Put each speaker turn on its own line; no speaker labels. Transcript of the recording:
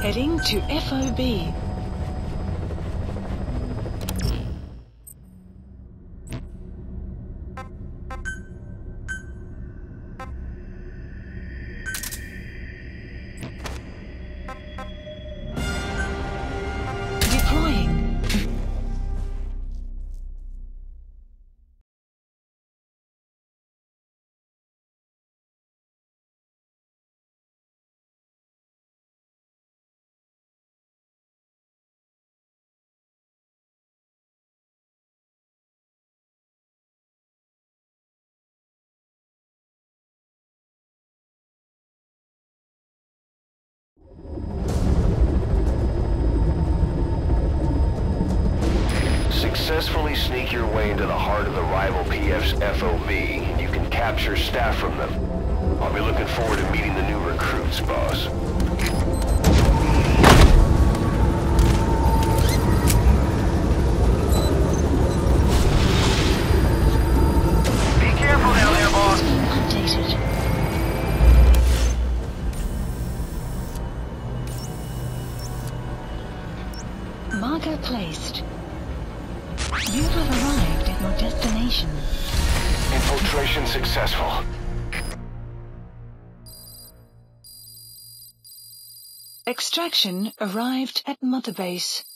Heading to F.O.B. Deploying.
Successfully sneak your way into the heart of the rival PF's FOB, and you can capture staff from them. I'll be looking forward to meeting the new recruits, boss.
Be careful down there, boss.
Updated. Marker placed. You have arrived at your destination.
Infiltration successful.
Extraction arrived at Mother Base.